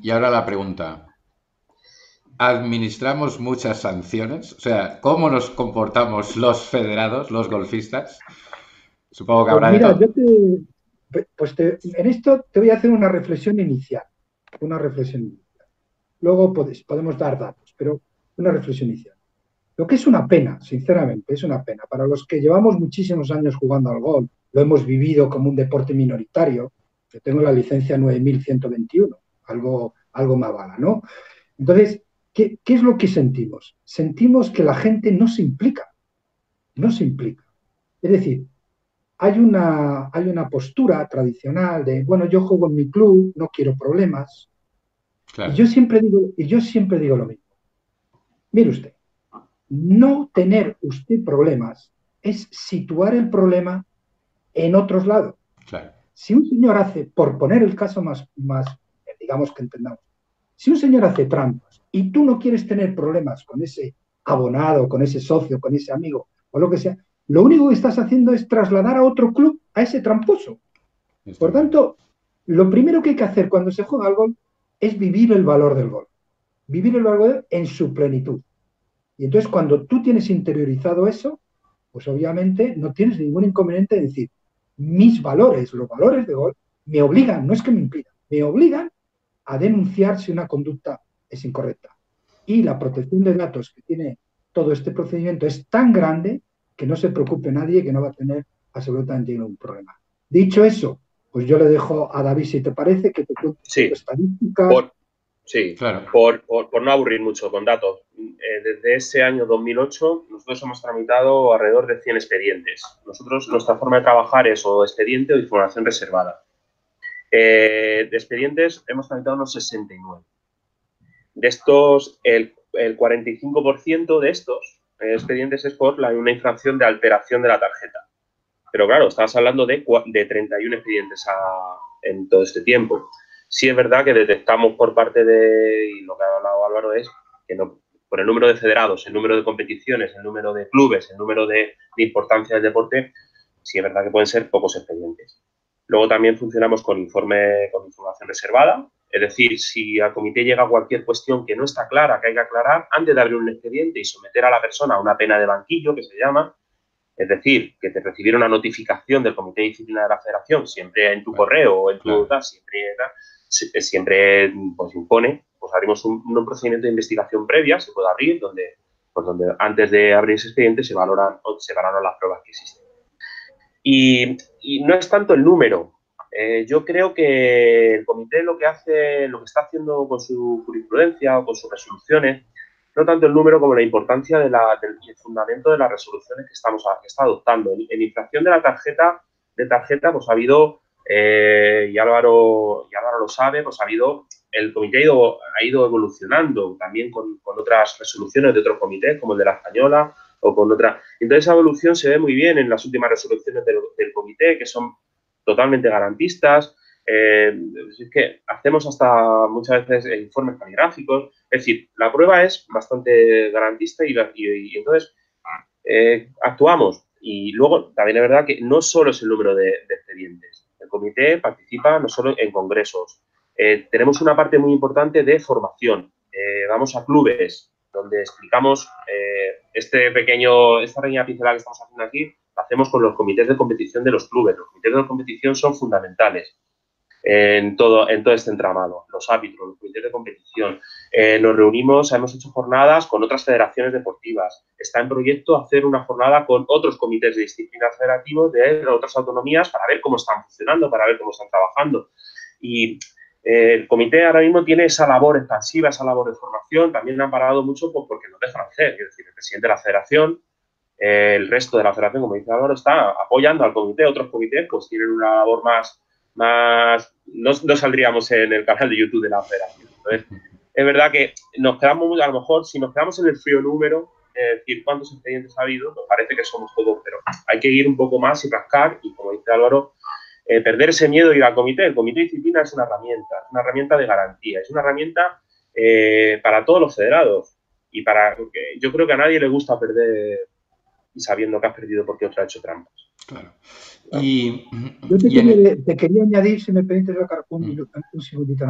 Y ahora la pregunta. ¿Administramos muchas sanciones? O sea, ¿cómo nos comportamos los federados, los golfistas? Supongo que Pues habrá de mira, todo. en esto te voy a hacer una reflexión inicial, una reflexión inicial. Luego podemos dar datos, pero una reflexión inicial. Lo que es una pena, sinceramente, es una pena. Para los que llevamos muchísimos años jugando al golf, lo hemos vivido como un deporte minoritario. Yo tengo la licencia 9121, algo me avala, ¿no? Entonces, ¿qué es lo que sentimos? Sentimos que la gente no se implica, no se implica. Es decir, hay una postura tradicional de, bueno, yo juego en mi club, no quiero problemas. Y Claro, yo siempre digo lo mismo. Mire usted, no tener usted problemas es situar el problema en otros lados. claro. Si un señor hace, por poner el caso digamos que entendamos, si un señor hace trampas y tú no quieres tener problemas con ese abonado, con ese socio, con ese amigo o lo que sea, lo único que estás haciendo es trasladar a otro club a ese tramposo. Está Por claro. tanto, lo primero que hay que hacer cuando se juega al golf es vivir el valor del golf, vivir el valor en su plenitud. Y entonces cuando tú tienes interiorizado eso, pues obviamente no tienes ningún inconveniente de decir, mis valores, los valores de golf, me obligan, no es que me impidan, me obligan a denunciar si una conducta es incorrecta. Y la protección de datos que tiene todo este procedimiento es tan grande que no se preocupe nadie que no va a tener absolutamente ningún problema. Dicho eso, pues yo le dejo a David, si te parece, que te cuente un poco Sí, estadísticas. por, sí, Claro. por no aburrir mucho con datos. Desde ese año 2008 nosotros hemos tramitado alrededor de 100 expedientes. Nuestra forma de trabajar es o expediente o información reservada. De expedientes hemos tramitado unos 69. De estos, el 45% de estos expedientes es por una infracción de alteración de la tarjeta. Pero claro, estabas hablando de 31 expedientes en todo este tiempo. Sí es verdad que detectamos por parte de, y lo que ha hablado Álvaro es que no, por el número de federados, el número de competiciones, el número de clubes, el número de importancia del deporte, sí es verdad que pueden ser pocos expedientes. Luego también funcionamos con información reservada, es decir, si al comité llega cualquier cuestión que no está clara, que hay que aclarar, antes de abrir un expediente y someter a la persona a una pena de banquillo, que se llama, es decir, que te recibiera una notificación del Comité de Disciplina de la Federación, siempre en tu Claro. correo o en tu Claro. tal, siempre pues, impone, pues abrimos un procedimiento de investigación previa, se puede abrir, donde antes de abrir ese expediente se valoran las pruebas que existen. Y no es tanto el número. Yo creo que el comité lo que está haciendo con su jurisprudencia o con sus resoluciones, no tanto el número como la importancia del fundamento de las resoluciones que está adoptando. En infracción de la tarjeta, pues ha habido, y Álvaro lo sabe, pues el comité ha ido evolucionando también con otras resoluciones de otros comités, como el de la Española, o con otra. Entonces, esa evolución se ve muy bien en las últimas resoluciones del comité, que son totalmente garantistas. Es que hacemos hasta muchas veces informes caligráficos. Es decir, la prueba es bastante garantista y entonces actuamos. Y luego, también es verdad que no solo es el número de expedientes. El comité participa no solo en congresos. Tenemos una parte muy importante de formación. Vamos a clubes donde explicamos esta pequeña pincelada que estamos haciendo aquí, la hacemos con los comités de competición de los clubes. Los comités de competición son fundamentales en todo este entramado. Los árbitros, los comités de competición. Nos reunimos, hemos hecho jornadas con otras federaciones deportivas. Está en proyecto hacer una jornada con otros comités de disciplina federativos de otras autonomías para ver cómo están funcionando, para ver cómo están trabajando. Y el comité ahora mismo tiene esa labor expansiva, esa labor de formación. También han parado mucho porque nos dejan hacer. Es decir, el presidente de la federación, el resto de la federación, como dice Álvaro, está apoyando al comité. Otros comités pues tienen una labor más no saldríamos en el canal de YouTube de la federación. Entonces, es verdad que nos quedamos, a lo mejor, si nos quedamos en el frío número, decir cuántos expedientes ha habido, nos parece que somos todos, pero hay que ir un poco más y rascar, y como dice Álvaro, perder ese miedo y ir al comité. El comité de disciplina es una herramienta de garantía, es una herramienta para todos los federados, y yo creo que a nadie le gusta perder y sabiendo que has perdido porque otro ha hecho trampas. Claro. Claro. Y, Yo te y en quería, el... te quería añadir, si me permites, un segundito nada más.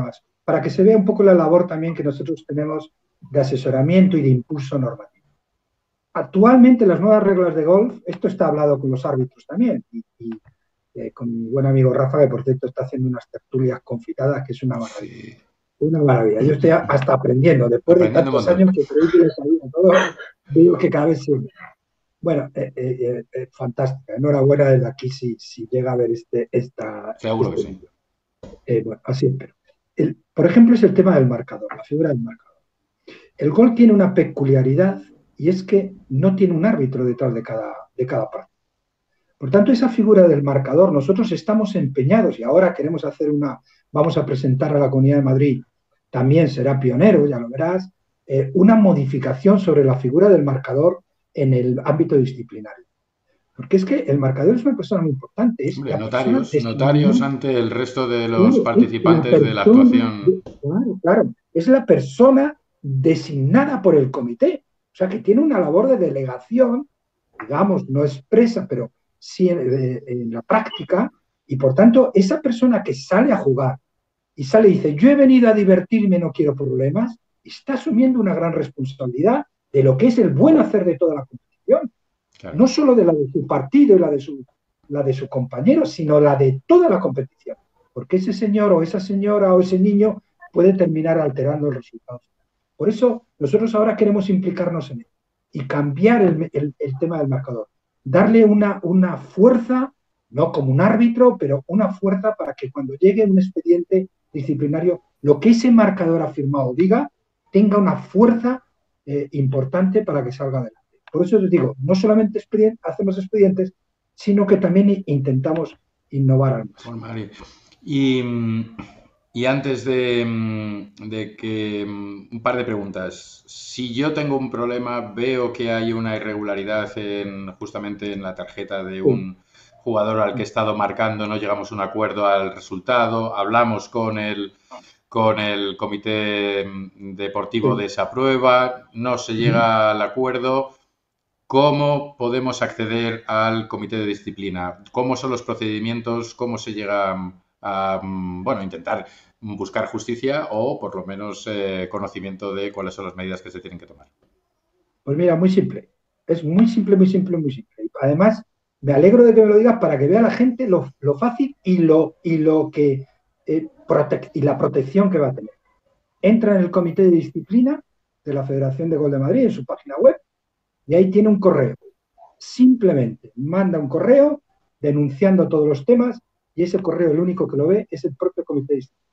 para que se vea un poco la labor también que nosotros tenemos de asesoramiento y de impulso normativo. Actualmente las nuevas reglas de golf, esto está hablado con los árbitros también, con mi buen amigo Rafa, que por cierto está haciendo unas tertulias confitadas, que es una maravilla. Sí. Una maravilla. Yo estoy hasta aprendiendo, después de Aprendiendo un tantos montón. años que creí que lo sabía todo, digo que cada vez sí. Bueno, fantástica. Enhorabuena desde aquí si llega a ver Seguro que sí. vídeo. Bueno, así espero. Por ejemplo, es el tema del marcador, la figura del marcador. El golf tiene una peculiaridad y es que no tiene un árbitro detrás de cada parte. Por tanto, esa figura del marcador, nosotros estamos empeñados y ahora queremos hacer vamos a presentar a la Comunidad de Madrid, también será pionero, ya lo verás, una modificación sobre la figura del marcador en el ámbito disciplinario. Porque es que el marcador es una persona muy importante. Es Hombre, la notarios ante el resto de los participantes de la actuación. Claro, es la persona designada por el comité. O sea, que tiene una labor de delegación, digamos, no expresa, pero sí en la práctica, y por tanto, esa persona que sale a jugar y sale y dice, yo he venido a divertirme, no quiero problemas, está asumiendo una gran responsabilidad de lo que es el buen hacer de toda la competición. Claro. No solo de la de su partido y la de su compañero, sino la de toda la competición. Porque ese señor o esa señora o ese niño puede terminar alterando el resultado. Por eso nosotros ahora queremos implicarnos en él y cambiar el tema del marcador. Darle una fuerza, no como un árbitro, pero una fuerza para que cuando llegue un expediente disciplinario, lo que ese marcador ha firmado diga, tenga una fuerza importante para que salga adelante. Por eso les digo, no solamente hacemos expedientes, sino que también intentamos innovar al máximo. Y antes de que un par de preguntas. Si yo tengo un problema, veo que hay una irregularidad justamente en la tarjeta de un jugador al que he estado marcando, no llegamos a un acuerdo al resultado, hablamos con el comité deportivo de esa prueba, no se llega al acuerdo. ¿Cómo podemos acceder al comité de disciplina? ¿Cómo son los procedimientos? ¿Cómo se llega a intentar buscar justicia o por lo menos conocimiento de cuáles son las medidas que se tienen que tomar? Pues mira, muy simple. Es muy simple, muy simple, muy simple. Además, me alegro de que me lo digas para que vea la gente lo fácil y la protección que va a tener. Entra en el comité de disciplina de la Federación de Golf de Madrid en su página web y ahí tiene un correo. Simplemente manda un correo denunciando todos los temas y ese correo el único que lo ve es el propio comité de disciplina.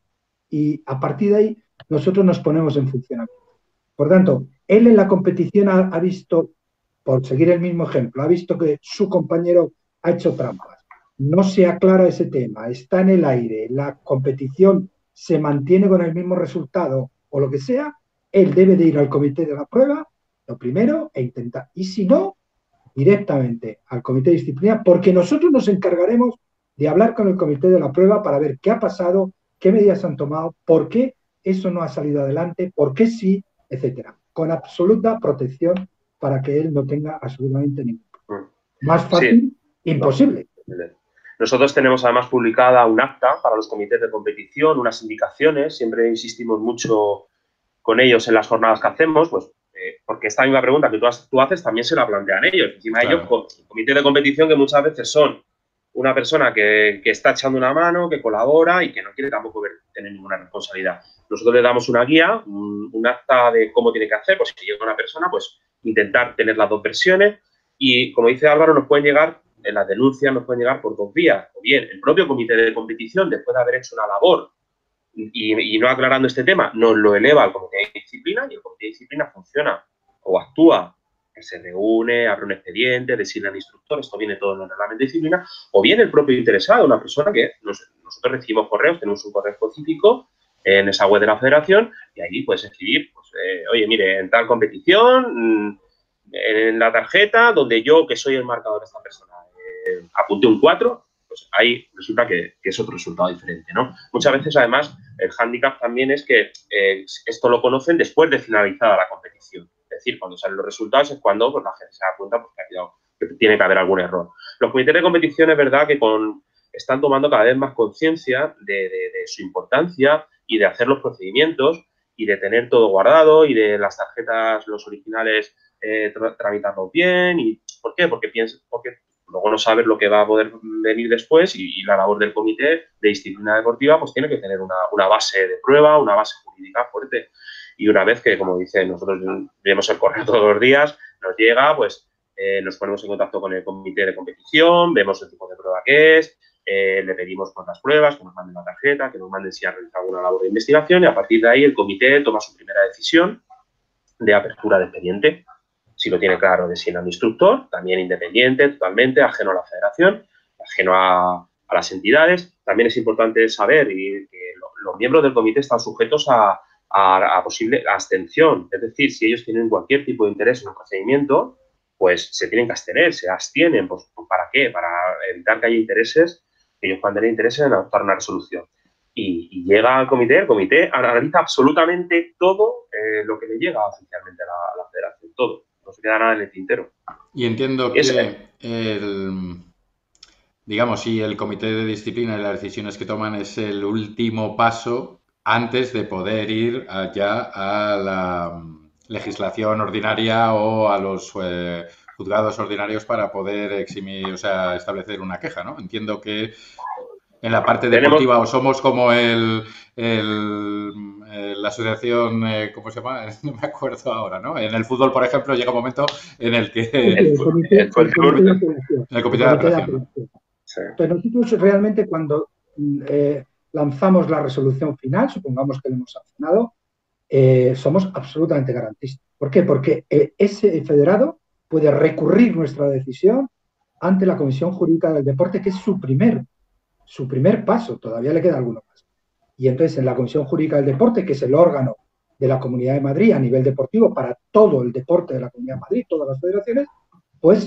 Y a partir de ahí nosotros nos ponemos en funcionamiento. Por tanto, él en la competición ha visto, por seguir el mismo ejemplo, ha visto que su compañero ha hecho trampas. No se aclara ese tema, está en el aire, la competición se mantiene con el mismo resultado o lo que sea, él debe de ir al comité de la prueba, lo primero, e intentar. Y si no, directamente al comité de disciplina, porque nosotros nos encargaremos de hablar con el comité de la prueba para ver qué ha pasado, qué medidas han tomado, por qué eso no ha salido adelante, por qué sí, etcétera. Con absoluta protección para que él no tenga absolutamente ningún problema. Más fácil, imposible. Nosotros tenemos además publicada un acta para los comités de competición, unas indicaciones, siempre insistimos mucho con ellos en las jornadas que hacemos, pues porque esta misma pregunta que tú haces también se la plantean ellos. Encima de ellos, comités de competición que muchas veces son una persona que está echando una mano, que colabora y que no quiere tampoco tener ninguna responsabilidad. Nosotros le damos una guía, un acta de cómo tiene que hacer, pues si llega una persona, pues intentar tener las dos versiones y, como dice Álvaro, nos pueden llegar, las denuncias nos pueden llegar por dos vías. O bien, el propio comité de competición, después de haber hecho una labor y no aclarando este tema, nos lo eleva al comité de disciplina y el comité de disciplina funciona o actúa, que se reúne, abre un expediente, designa al instructor, esto viene todo en el reglamento de disciplina, o bien el propio interesado, una persona que nosotros recibimos correos, tenemos un correo específico en esa web de la federación y ahí puedes escribir, pues, oye, mire, en tal competición, en la tarjeta donde yo, que soy el marcador de esta persona, apunté un 4, pues ahí resulta que es otro resultado diferente, ¿no? Muchas veces, además, el hándicap también es que esto lo conocen después de finalizada la competición. Es decir, cuando salen los resultados es cuando pues, la gente se da cuenta pues, que tiene que haber algún error. Los comités de competición es verdad que están tomando cada vez más conciencia de su importancia y de hacer los procedimientos y de tener todo guardado y de las tarjetas, los originales, tramitarlos bien. ¿Y por qué? Porque luego no sabes lo que va a poder venir después y la labor del comité de disciplina deportiva pues tiene que tener una base de prueba, una base jurídica fuerte. Y una vez que, como dice, nosotros vemos el correo todos los días, nos llega, pues nos ponemos en contacto con el comité de competición, vemos el tipo de prueba que es, le pedimos cuántas pruebas, que nos manden la tarjeta, que nos manden si ha realizado alguna labor de investigación y a partir de ahí el comité toma su primera decisión de apertura de expediente. Si lo tiene claro, designa un instructor, también independiente, totalmente, ajeno a la federación, ajeno a las entidades. También es importante saber que los miembros del comité están sujetos a posible abstención. Es decir, si ellos tienen cualquier tipo de interés en un procedimiento, pues se tienen que abstener, se abstienen. Pues, ¿para qué? Para evitar que haya intereses, que ellos puedan tener intereses en adoptar una resolución. Y llega al comité, el comité analiza absolutamente todo lo que le llega oficialmente a la federación, todo. No se queda nada en el tintero. Y entiendo que digamos, si el comité de disciplina y las decisiones que toman es el último paso antes de poder ir ya a la legislación ordinaria o a los juzgados ordinarios para poder eximir, o sea, establecer una queja, ¿no? Entiendo que en la parte deportiva o somos como la asociación, ¿cómo se llama? No me acuerdo ahora, ¿no? En el fútbol, por ejemplo, llega un momento en el que... El comité de apelación. El comité de apelación. Sí. Entonces, nosotros realmente cuando lanzamos la resolución final, supongamos que lo hemos sancionado, somos absolutamente garantistas. ¿Por qué? Porque ese federado puede recurrir nuestra decisión ante la Comisión Jurídica del Deporte, que es su primer paso, todavía le queda alguno más. Y entonces en la Comisión Jurídica del Deporte, que es el órgano de la Comunidad de Madrid a nivel deportivo para todo el deporte de la Comunidad de Madrid, todas las federaciones, pues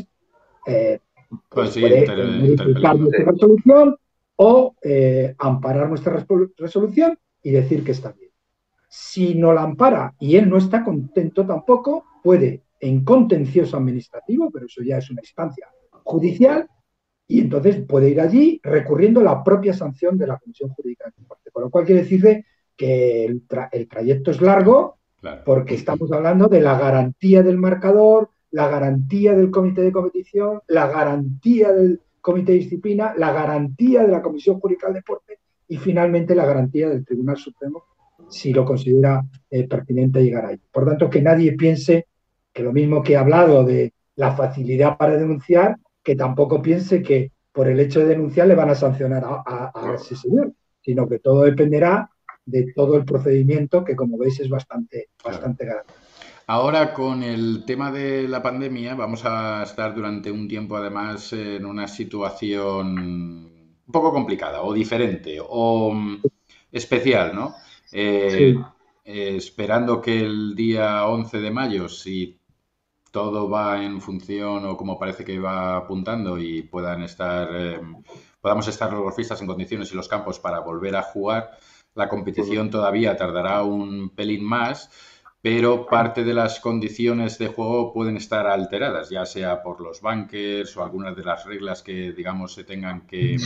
puede modificar nuestra resolución o amparar nuestra resolución y decir que está bien. Si no la ampara y él no está contento tampoco, puede en contencioso administrativo, pero eso ya es una instancia judicial, y entonces puede ir allí recurriendo la propia sanción de la Comisión Jurídica del Deporte. Con lo cual quiere decir que el trayecto es largo, claro, porque estamos hablando de la garantía del marcador, la garantía del comité de competición, la garantía del comité de disciplina, la garantía de la Comisión Jurídica del Deporte y finalmente la garantía del Tribunal Supremo si lo considera pertinente llegar ahí. Por tanto, que nadie piense que lo mismo que he hablado de la facilidad para denunciar, que tampoco piense que por el hecho de denunciar le van a sancionar a ese señor, sino que todo dependerá de todo el procedimiento que, como veis, es bastante grande. Ahora, con el tema de la pandemia, vamos a estar durante un tiempo, además, en una situación un poco complicada o diferente o especial, ¿no? Sí. Esperando que el día 11 de mayo, si todo va en función o como parece que va apuntando y podamos estar los golfistas en condiciones y los campos para volver a jugar, la competición todavía tardará un pelín más, pero parte de las condiciones de juego pueden estar alteradas, ya sea por los bunkers o algunas de las reglas que, digamos, se tengan que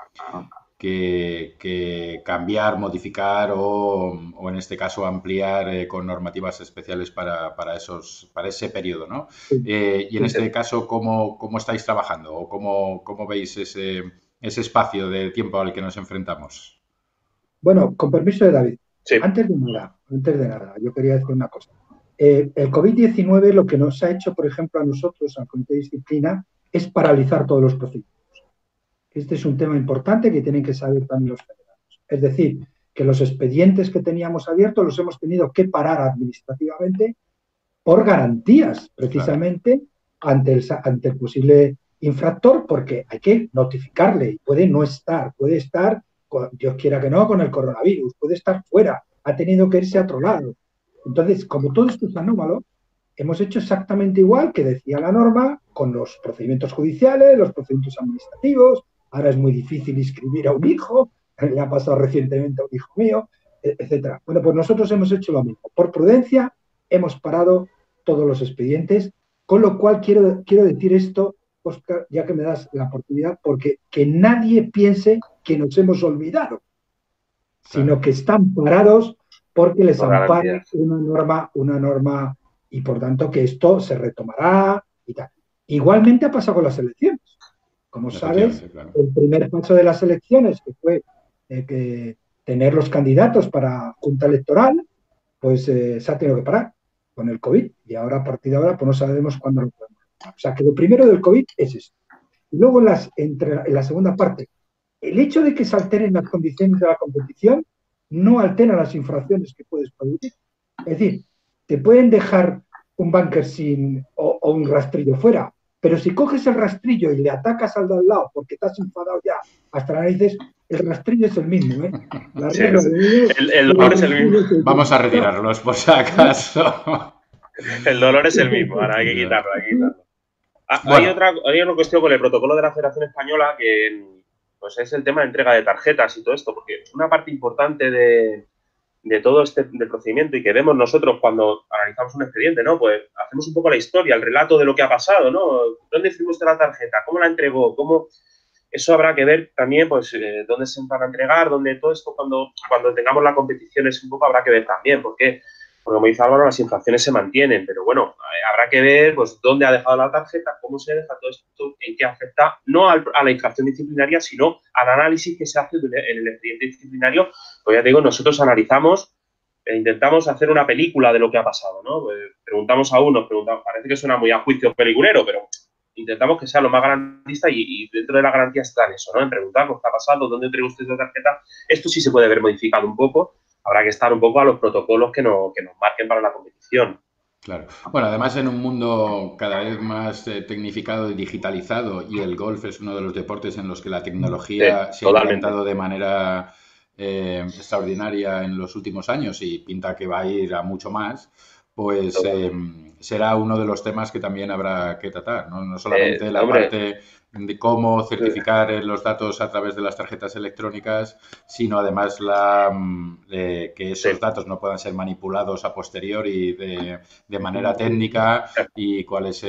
cambiar, modificar o en este caso ampliar con normativas especiales para ese periodo, ¿no? Y en este caso, ¿cómo estáis trabajando o cómo veis ese espacio de tiempo al que nos enfrentamos? Bueno, con permiso de David, sí. Antes de nada, yo quería decir una cosa. El COVID-19 lo que nos ha hecho, por ejemplo, a nosotros, al Comité de Disciplina, es paralizar todos los procedimientos. Este es un tema importante que tienen que saber también los federados. Es decir, que los expedientes que teníamos abiertos los hemos tenido que parar administrativamente por garantías, precisamente, ante el posible infractor, porque hay que notificarle y puede no estar, puede estar, Dios quiera que no, con el coronavirus, puede estar fuera, ha tenido que irse a otro lado. Entonces, como todo esto es anómalo, hemos hecho exactamente igual que decía la norma con los procedimientos judiciales, los procedimientos administrativos. Ahora es muy difícil inscribir a un hijo, le ha pasado recientemente a un hijo mío, etcétera. Bueno, pues nosotros hemos hecho lo mismo. Por prudencia, hemos parado todos los expedientes, con lo cual quiero decir esto, Óscar, ya que me das la oportunidad, porque que nadie piense que nos hemos olvidado. sino que están parados porque les Por ampara garantías. una norma y por tanto que esto se retomará y tal. Igualmente ha pasado con las elecciones. Como sabes, Efectivamente, claro. el primer paso de las elecciones, que fue que tener los candidatos para junta electoral, pues se ha tenido que parar con el COVID y ahora a partir de ahora pues no sabemos cuándo lo podemos retomar. O sea que lo primero del COVID es esto. Y luego en la segunda parte, el hecho de que se alteren las condiciones de la competición no altera las infracciones que puedes producir. Es decir, te pueden dejar un bunker o un rastrillo fuera, pero si coges el rastrillo y le atacas al de al lado porque te has enfadado ya hasta las narices, el rastrillo es el mismo, ¿eh? La Sí, regla de ellos, el dolor es el mismo. Vamos a retirarlos, por si acaso. El dolor es el mismo. Ahora hay que quitarlo, hay que quitarlo. Bueno, Hay una cuestión con el protocolo de la Federación Española que pues es el tema de entrega de tarjetas y todo esto, porque una parte importante de todo del procedimiento y que vemos nosotros cuando analizamos un expediente, ¿no? Pues hacemos un poco la historia, el relato de lo que ha pasado, ¿no? ¿Dónde firmó usted la tarjeta? ¿Cómo la entregó? ¿Cómo? Eso habrá que ver también, pues, dónde se van a entregar, dónde todo esto, cuando tengamos la competición, es un poco habrá que ver también, porque como dice Álvaro, las infracciones se mantienen, pero bueno, habrá que ver pues dónde ha dejado la tarjeta, cómo se deja todo esto, en qué afecta, no a la infracción disciplinaria, sino al análisis que se hace en el expediente disciplinario. Pues ya te digo, nosotros analizamos e intentamos hacer una película de lo que ha pasado, ¿no? Pues preguntamos a unos, parece que suena muy a juicio peliculero, pero intentamos que sea lo más garantista y dentro de la garantía está en eso, ¿no? En preguntar qué ha pasado, dónde entrega usted la tarjeta. Esto sí se puede ver modificado un poco. Habrá que estar un poco a los protocolos que nos marquen para la competición. claro. Bueno, además en un mundo cada vez más tecnificado y digitalizado, y el golf es uno de los deportes en los que la tecnología Sí, se ha totalmente. implantado de manera extraordinaria en los últimos años y pinta que va a ir a mucho más, pues será uno de los temas que también habrá que tratar, ¿no? No solamente la Hombre, parte de cómo certificar los datos a través de las tarjetas electrónicas, sino además que esos sí. datos no puedan ser manipulados a posteriori de manera técnica y cuál es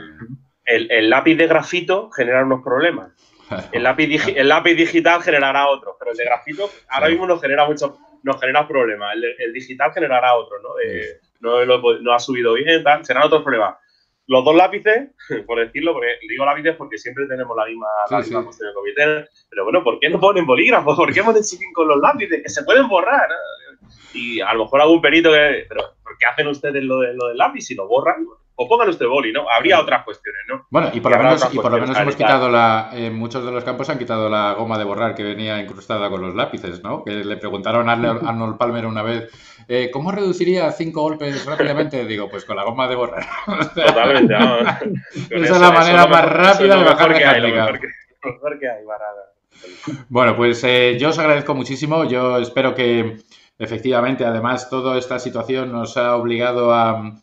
El lápiz de grafito genera unos problemas. El lápiz digital generará otros, pero el de grafito ahora Claro. mismo nos genera problemas. El digital generará otros, ¿no? No ha subido bien, tal, serán otros problemas. Los dos lápices, por decirlo, porque digo lápices porque siempre tenemos la misma cuestión de comité, pero bueno, ¿por qué no ponen bolígrafos? ¿Por qué siguen con los lápices? Que se pueden borrar, ¿no? Y a lo mejor algún perito pero ¿por qué hacen ustedes lo del lápiz si lo borran? O pongan usted boli, ¿no? Habría otras cuestiones, ¿no? Bueno, y por lo menos hemos quitado en muchos de los campos han quitado la goma de borrar que venía incrustada con los lápices, ¿no? Que le preguntaron a Arnold Palmer una vez, ¿cómo reduciría a 5 golpes rápidamente? Digo, pues con la goma de borrar. Totalmente, vamos. Esa es la manera más rápida de bajar de handicap. Lo mejor que hay, Bueno, pues yo os agradezco muchísimo. Yo espero que efectivamente, además, toda esta situación nos ha obligado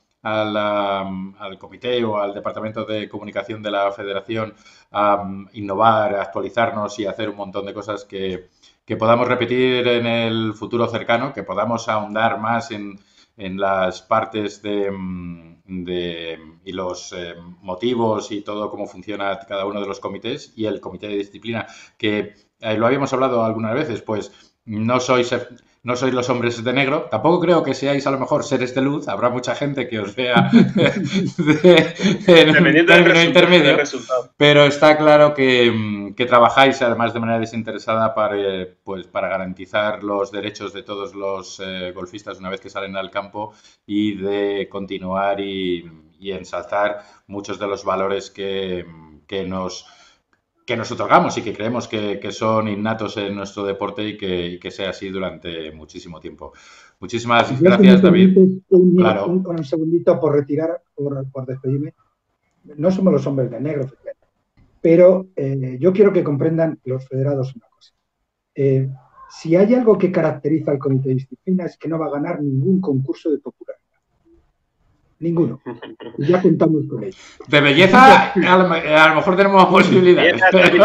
al comité o al departamento de comunicación de la federación a innovar, a actualizarnos y hacer un montón de cosas que podamos repetir en el futuro cercano, que podamos ahondar más en las partes y los motivos y todo cómo funciona cada uno de los comités y el comité de disciplina, que lo habíamos hablado algunas veces, pues no sois los hombres de negro. Tampoco creo que seáis a lo mejor seres de luz. Habrá mucha gente que os vea en un término intermedio. Pero está claro que trabajáis además de manera desinteresada para garantizar los derechos de todos los golfistas una vez que salen al campo y de continuar y ensalzar muchos de los valores que nos otorgamos y que creemos que son innatos en nuestro deporte y que sea así durante muchísimo tiempo. Muchísimas gracias, David. Claro. Un segundito por retirar, por despedirme. No somos los hombres de negro, pero yo quiero que comprendan los federados una cosa. Si hay algo que caracteriza al comité de disciplina es que no va a ganar ningún concurso de popularidad. Ninguno. Y ya contamos con ello. De belleza, a lo mejor tenemos posibilidades.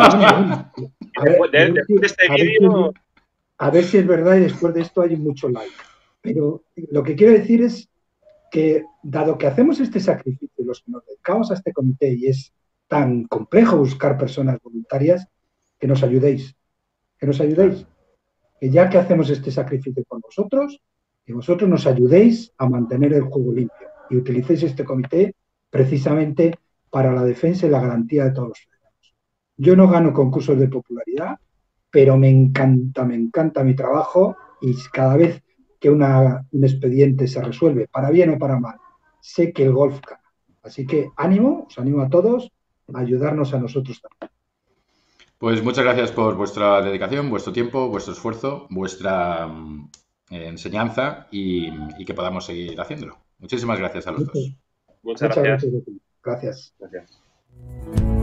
A ver si es verdad y después de esto hay mucho like. Pero lo que quiero decir es que, dado que hacemos este sacrificio, los que nos dedicamos a este comité y es tan complejo buscar personas voluntarias, que nos ayudéis. Que nos ayudéis. que ya que hacemos este sacrificio por vosotros, que vosotros nos ayudéis a mantener el juego limpio y utilicéis este comité precisamente para la defensa y la garantía de todos los ciudadanos. Yo no gano concursos de popularidad, pero me encanta mi trabajo y cada vez que un expediente se resuelve, para bien o para mal, sé que el golf gana. Así que ánimo, os animo a todos a ayudarnos a nosotros también. Pues muchas gracias por vuestra dedicación, vuestro tiempo, vuestro esfuerzo, vuestra enseñanza y que podamos seguir haciéndolo. Muchísimas gracias a los dos. Muchas gracias. Gracias. Gracias.